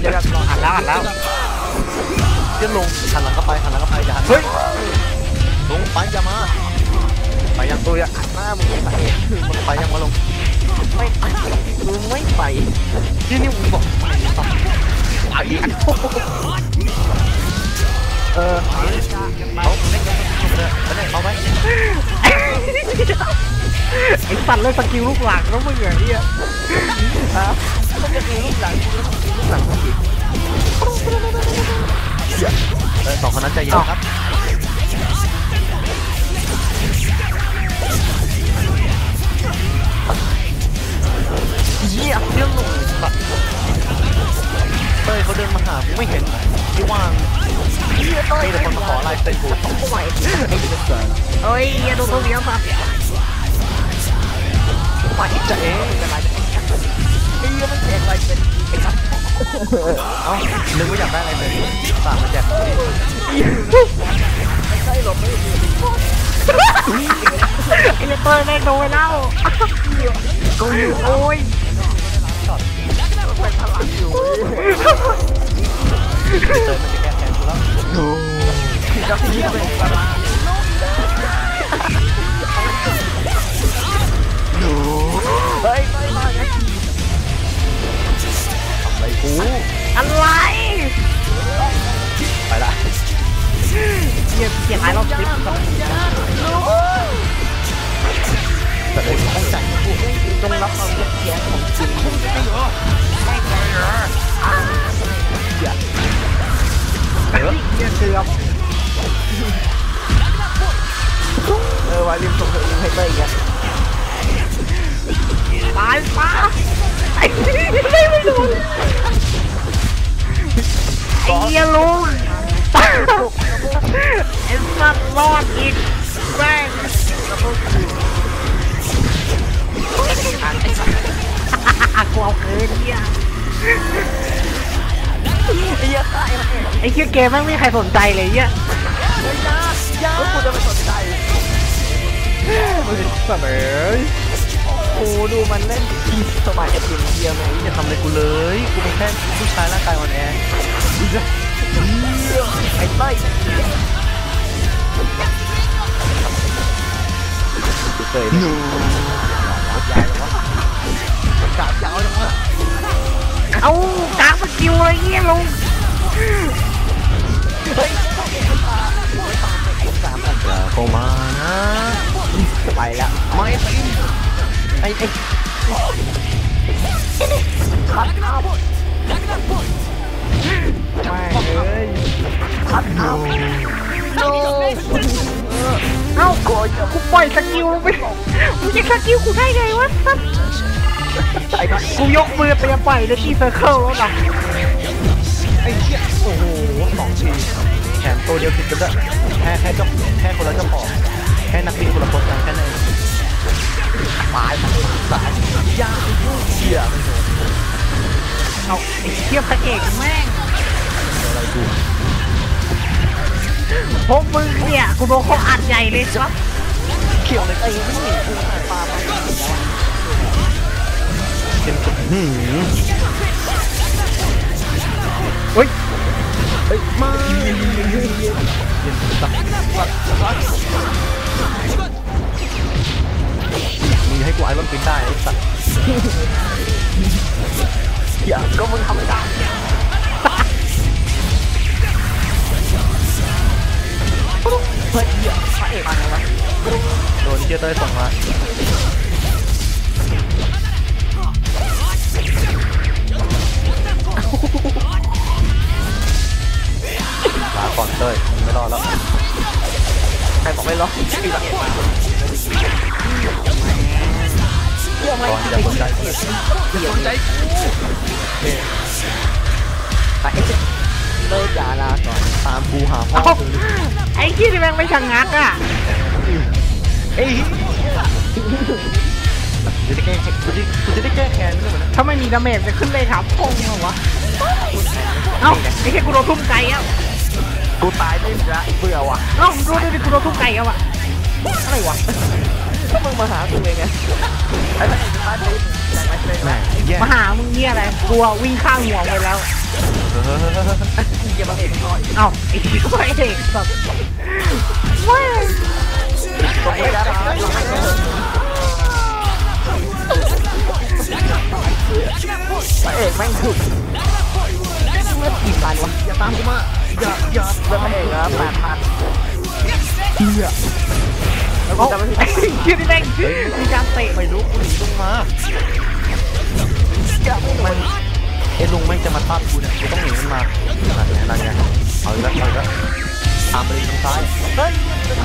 เดี๋ยวอ่านแล้วเดี๋ยวลงหันหลังก็ไปอย่าหันเฮ้ยลงไปอย่ามาไปยังตัวอ่ะหน้ามึงไปมึงไปยังมาลงไม่มึงไม่ไปที่นี่มึงบอกไปเอาไปไอ้สัตว์เลยสกิลลูกหลังแล้วมึงอย่างนี้อ่ะต้องจะดูลูกหลังสองคนนั้นใจเย็นครับเยี่ยมเรื่องหนุ่มสัตว์เต้ยเขาเดินมาหากูไม่เห็นที่ว่างมีแต่คนมาขอลายเซ็นกูไม่ไหวเฮ้ยอย่าดูตัวเดียวสัตว์ไปจะเอ๊ะเป็นไรไอ้ยังมันแจกลายเซ็นไอ้ครับเอ้านึกว่าอยากได้ลายเซ็นฝากมาแจกไม่ใช่หรอกไม่ดีไอ้เต้ยแม่งโดนแล้วกูโอ้ยเป็นพลังอยู่เต้ยมันจะแก้แค้นกูแล้วจะพี่เป็นพลังเฮ้ยอะไรกูอะไรไปละเสียหายเราสิแต่เลยต้องใจกูต้องรับความเสียของจริงเกือบวาลิมส่งเธอลิมให้เต้ยอีกตายป้าไอ้ไม่โดนไอ้เหี้ยลุงไอ้สัตว์รอดอีกแม่งกูเอาคืนเนี่ยไอ้เหี้ยเกมแม่งไม่มีใครสนใจเลยเนี่ยก็กูจะไม่สนใจเสมอโอ้ดูมันเล่นสมัยเอฟพีเกียร์ไหมอย่าทำอะไรกูเลยกูเป็นแค่ผู้ชายร่างกายอ่อนแอไอ้ใต้เตยนูยายหรอวะกาบยาวจังวะเอากาสกิลอะไรเงี้ยลุงเฮ้ยอย่าเข้ามานะไปแล้วไม่ไปไอ้ขัดเอาไม่เลยขัดเอาเอ้ากูปล่อยสกิลไปมึงจะสกิลกูได้ไงวะสัสกูยกมือไปปล่อยเลยที่เซอร์เคิลแล้วนะไอ้เหี้ยโอ้โห2 ทีแถมตัวเดียวติดกันด้วยแค่คนละเจ้าของแค่นักบินคนละคนกันแค่นั้นตายสายยากเหี้ยเอาไอ้เทียบพระเอกแม่งอะไรกูพวกมึงเนี่ยกูโดนเขาอัดใหญ่เลยครับเขียวเลยไอ้นี่กูตายปลาไปเป็นเฮ้ยมามึงให้กูไอรอนปินได้ไอ้สัตว์อย่าก็มึงทำไม่ได้เฮ้ยพระเอกมาไงวะโดนเจี๊ยเต้ยส่งมาลาก่อนเต้ยไม่รอดแล้วใครบอกไม่รอดที่หลังมาอย่าสนใจอย่าสนใจไปเลิกอย่าลาก่อนตามกูหาพ่อไอ้ที่แม่งไม่ชะงักอ่ะเอ้ยจะได้แก้กูจะได้แก้แค้นด้วยนะถ้าไม่มีดาเมจจะขึ้นเลยครับพงเหรอวะเอ้าไอ้แค่กูโดนทุ่มไก่อ่ะกูตายได้ละเบื่อว่ะเอ้าดูดิกูโดนทุ่มไก่อ่ะวะอะไรวะก็มึงมาหากูเองไงไอ้พระเอกจะตายไปแต่ไม่เป็นแม่แย่มาหามึงเนี่ยอะไรกลัววิ่งข้างหัวไปแล้วอย่ามาเอกน้อยเอ้าไอ้ที่พระเอกแบบแม่งตรงนี้แล้วนะพระเอกแม่งถึกเมื่อกี่พันวะอย่าตามกูมาอย่าเป็นพระเอกนะ8,000แล้วกูจะไม่ไอ้เหี้ยนี่แม่งมีการเตะไม่รู้กูหนีลงมามันไอ้ลุงไม่จะมาทับกูเนี่ยกูต้องหนีมันมานั่นไงเอาอีกแล้วตามไปเลยทางซ้ายเฮ้ย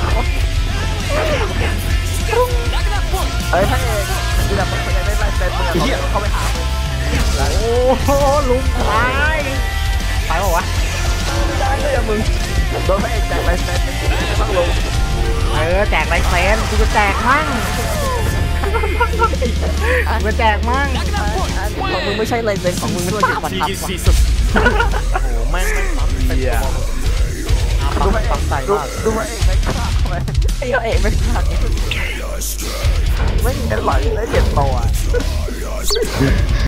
เฮ้ยพระเอกกูจะไม่ได้ไล่เต็มมือเขาไปหาโอ้โหลุงตายตายเปล่าวะได้เลยมึงโดนพระเอกแจกไล่เต็มบ้างลงแจกลายเซ็นกูจะแจกมั่งกูจะแจกมั่งของมึงไม่ใช่ไล่เต็มของมึงไม่ใช่บัตรทับโอ้โหแม่งปั๊มเต็มตัวปั๊มใส่มากดูพระเอกไม่ฆ่าทำไมไอ้พระเอกไม่ฆ่าไม่เห็นไหลได้เหรียญโตอ่ะ